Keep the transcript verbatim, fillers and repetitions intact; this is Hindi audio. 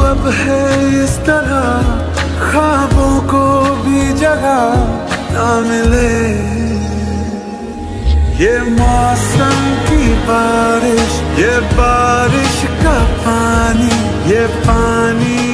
अब है इस तरह, ख्वाबों को भी जगह ना मिले। ये मौसम की बारिश, ये बारिश का पानी, ये पानी